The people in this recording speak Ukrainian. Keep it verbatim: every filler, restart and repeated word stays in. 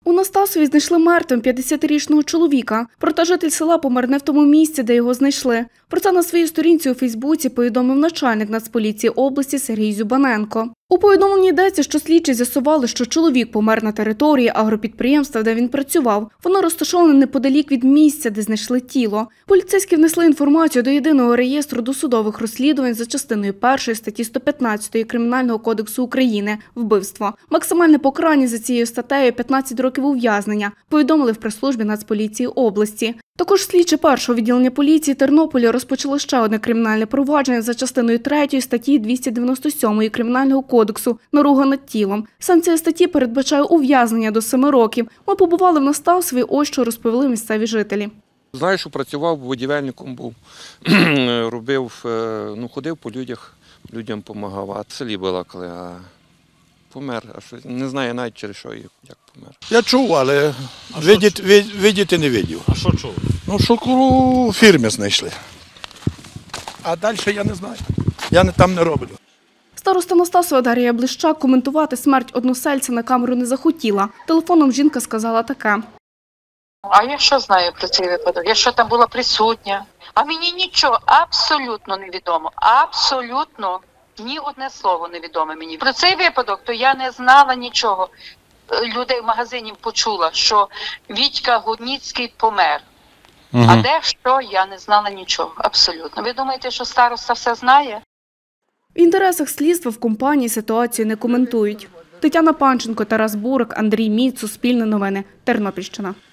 У Настасові знайшли мертвим п'ятдесятирічного чоловіка. Проте житель села помер не в тому місці, де його знайшли. Про це на своїй сторінці у Фейсбуці повідомив начальник Нацполіції області Сергій Зюбаненко. У повідомленні йдеться, що слідчі з'ясували, що чоловік помер на території агропідприємства, де він працював. Воно розташоване неподалік від місця, де знайшли тіло. Поліцейські внесли інформацію до єдиного реєстру досудових розслідувань за частиною першої статті сто п'ятнадцять Кримінального кодексу України – вбивство. Максимальне покарання за цією статтею – п'ятнадцять років ув'язнення, повідомили в прес-службі Нацполіції області. Також слідчі першого відділення поліції Тернополя розпочали ще одне кримінальне провадження за частиною третьої статті двісті дев'яносто сьомої Кримінального кодексу «Наруга над тілом». Санкція статті передбачає ув'язнення до семи років. Ми побували в Настасові, ось що розповіли місцеві жителі. Знаю, що працював, будівельником був, робив, ну, ходив по людях, людям допомагав, а в селі балакали, а помер, а що, не знаю навіть через що, як помер. Я чув, але видіти, видіти не видів. А що чув? Ну, що у фірмі знайшли. А далі я не знаю, я там не роблю. Староста Настасова Дар'я Блищак коментувати смерть односельця на камеру не захотіла. Телефоном жінка сказала таке. А я що знаю про цей випадок? Я що там була присутня? А мені нічого абсолютно невідомо. Абсолютно ні одне слово невідоме мені. Про цей випадок то я не знала нічого. Людей в магазині почула, що Вітька Гудніцький помер. Угу. А де що, я не знала нічого. Абсолютно. Ви думаєте, що староста все знає? В інтересах слідства в компанії ситуацію не коментують. Тетяна Панченко, Тарас Бурик, Андрій Міць, Суспільне новини, Тернопільщина.